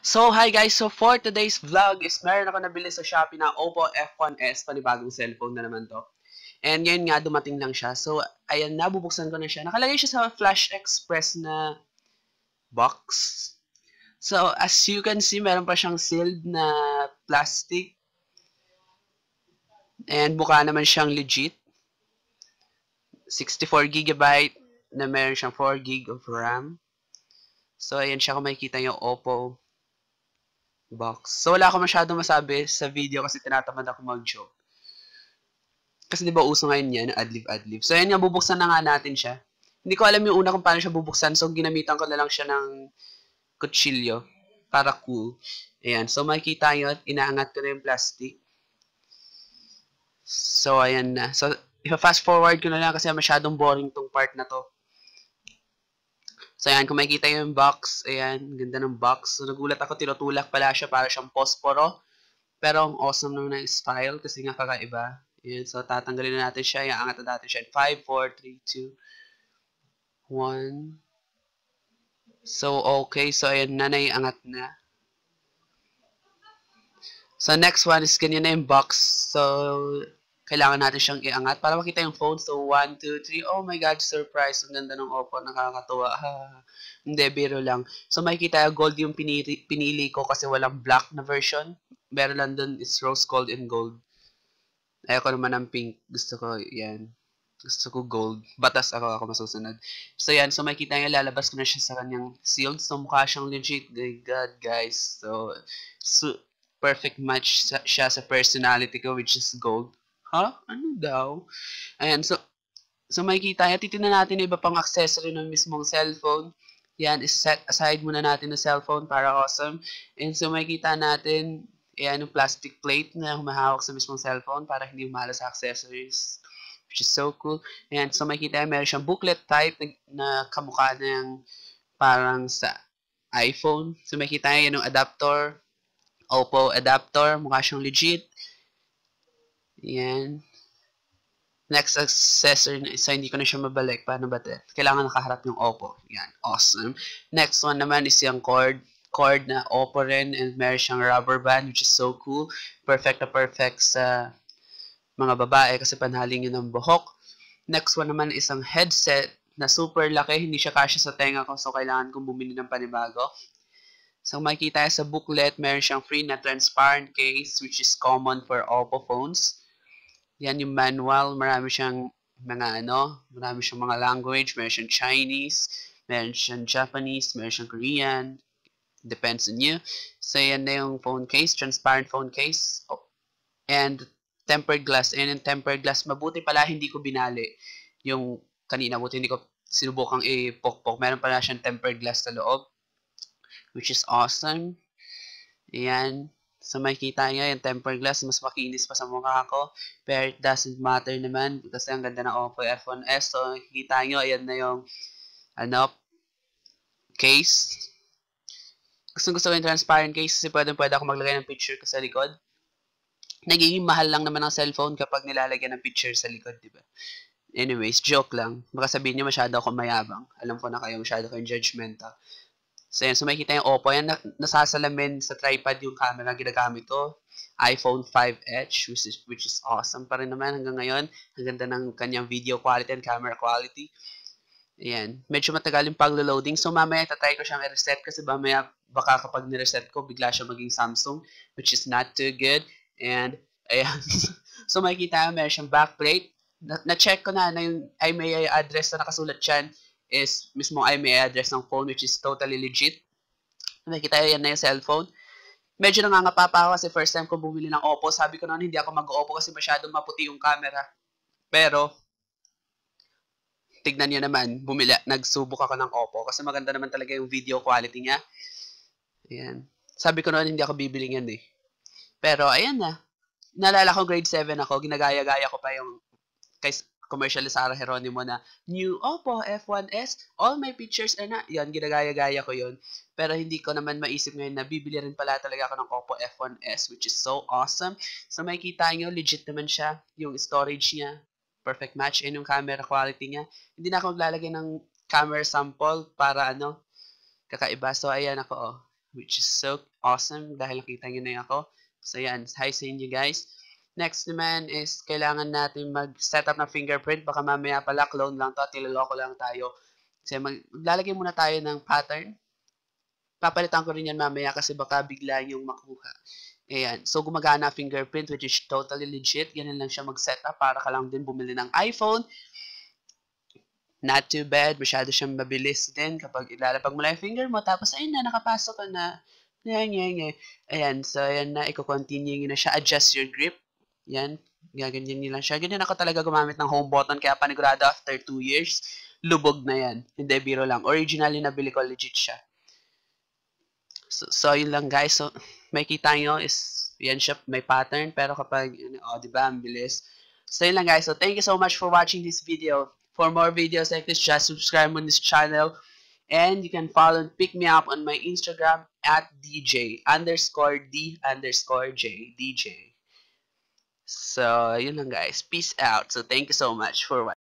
So, hi guys! So, for today's vlog is meron ako nabili sa Shopee na Oppo F1s, panibagong cellphone na naman to. And ngayon nga, dumating lang siya. So, ayan, nabubuksan ko na siya. Nakalagay siya sa Flash Express na box. So, as you can see, meron pa siyang sealed na plastic. And mukha naman siyang legit. 64GB na meron siyang 4GB of RAM. So, ayan siya kung makikita yung Oppo box. So, wala ako masyadong masabi sa video kasi tinatamad ako mag-joke. Kasi di ba uso ngayon yan, adlib-adlib. So, ayan nga, bubuksan na nga natin siya. Hindi ko alam yung una kung paano siya bubuksan. So, ginamitan ko na lang siya ng kutsilyo para cool. Ayan. So, makikita nyo, inaangat ko na yung plastic. So, ayan na. So, ipa-fast forward ko na lang kasi masyadong boring tong part na to. So, ayan, kung makikita yung box, ayan, ganda ng box. So, nagulat ako, tinutulak pala siya para siyang posporo. Pero, ang awesome naman ng style kasi nga kakaiba. Ayan, so, tatanggalin na natin siya. Iangat na natin siya. 5, 4, 3, 2, 1. So, okay. So, ayan na, naiangat na. So, next one is ganyan na yung box. So, kailangan natin siyang iangat para makita yung phone. So, 1, 2, 3. Oh my God, surprise. Ang ganda ng Oppo. Nakakatuwa. Hindi, biro lang. So, makikita gold yung pinili ko kasi walang black na version. Meron lang dun is rose gold and gold. Ayoko naman ng pink. Gusto ko, yan. Gusto ko gold. Batas ako masusunod. So, yan. So, makikita nyo, lalabas ko na siya sa kanyang sealed. So, mukha siyang legit. My God, guys. So perfect match siya sa personality ko, which is gold. Ano daw? Ayan, so makikita nyo, titignan natin yung iba pang accessory ng mismong cellphone. Yan, is set aside muna natin yung cellphone para awesome. And so makikita natin, yan yung plastic plate na humahawak sa mismong cellphone para hindi umala sa accessories. Which is so cool. Ayan, so makikita nyo, meron siyang booklet type na kamukha ng parang sa iPhone. So makikita nyo, yan yung adapter. Oppo adapter, mukha siyang legit. Yan. Next accessory na isa, hindi ko na siya mabalik. Paano ba ito? Kailangan nakaharap yung Oppo. Yan, awesome. Next one naman is yung cord. Cord na Oppo rin and meron siyang rubber band which is so cool. Perfect na perfect sa mga babae kasi panhaling yun ng buhok. Next one naman is ang headset na super laki. Hindi siya kasya sa tenga ko so kailangan kong bumili ng panibago. So, makikita sa booklet, meron siyang free na transparent case which is common for Oppo phones. Yan yung manual. Marami siyang mga language. Meron siyang Chinese, meron siyang Japanese, meron siyang Korean. Depends on you. So, yan na yung phone case, transparent phone case. And tempered glass. And yung tempered glass, mabuti pala hindi ko binali. Yung kanina, buti hindi ko sinubukang ipokpok. Meron pala siyang tempered glass sa loob, which is awesome. Ayan. So, makikita nyo yung tempered glass. Mas makinis pa sa mukha ko. Pero it doesn't matter naman. Kasi ang ganda ng Oppo F1s. So, makikita nyo, ayan na yung case. Gusto ko yung transparent case kasi pwede ako maglagay ng picture ko sa likod. Nagiging mahal lang naman ang cellphone kapag nilalagyan ng picture sa likod, di ba? Anyways, joke lang. Baka sabihin nyo masyado ako mayabang. Alam ko na kayo, masyado kayong judgmental. So, yan. So, makikita yung Oppo. Yan, nasasalamin sa tripod yung camera ginagamit ko. iPhone 5H, which is awesome pa rin naman hanggang ngayon. Ang ganda ng kanyang video quality and camera quality. Ayan. Medyo matagal yung pag-loading. So, mamaya tatry ko siyang i-reset kasi mamaya baka kapag ni-reset ko, bigla siya maging Samsung, which is not too good. And, ayan. So, makikita meron siyang backplate. Na-check ko na yung IMEI address na nakasulat dyan is mismo IMEI address ng phone which is totally legit. Nakikita yan na yung cellphone. Medyo nangangapa pa ako kasi first time ko bumili ng Oppo. Sabi ko noon hindi ako mag-Oppo kasi masyadong maputi yung camera. Pero, tignan nyo naman, nagsubok ako ng Oppo kasi maganda naman talaga yung video quality niya. Ayan. Sabi ko noon hindi ako bibili yan eh. Pero, ayan na. Naalala ko grade 7 ako, ginagaya-gaya ko pa yung kay commercial ni Sarah Geronimo na new Oppo F1s, all my pictures are na, yan, ginagaya-gaya ko yun. Pero hindi ko naman maisip ngayon na bibili rin pala talaga ako ng Oppo F1s, which is so awesome. So makikita nyo, legit naman siya, yung storage niya, perfect match, and yung camera quality niya. Hindi na ako maglalagay ng camera sample para kakaiba. So ayan ako, which is so awesome dahil nakita nyo na ako. So yan, hi sa inyo guys. Next naman is kailangan natin mag-set up ng fingerprint. Baka mamaya pala clone lang to at niloloko lang tayo. Kasi maglalagay muna tayo ng pattern. Papalitan ko rin yan mamaya kasi baka bigla yung makuha. Ayan. So, gumagana fingerprint which is totally legit. Ganun lang siya mag-set up para ka lang din bumili ng iPhone. Not too bad. Masyado siyang mabilis din kapag ilalapag mo lang yung finger mo. Tapos, ayun na, nakapasok ka na. Ayan. So, ayan na. Iko-continue nyo na siya. Adjust your grip. Yan. Gaganyan nyo lang siya. Ganyan ako talaga gumamit ng home button. Kaya panigurado after 2 years, lubog na yan. Hindi, biro lang. Originally, nabili ko. Legit siya. So yun lang guys. So, may kita nyo is, yan siya, may pattern. Pero kapag, diba, ang bilis. So yun lang guys. So thank you so much for watching this video. For more videos like this, just subscribe on this channel. And you can follow and pick me up on my Instagram at DJ_D_J. DJ. So, yun lang guys. Peace out. So, thank you so much for watching.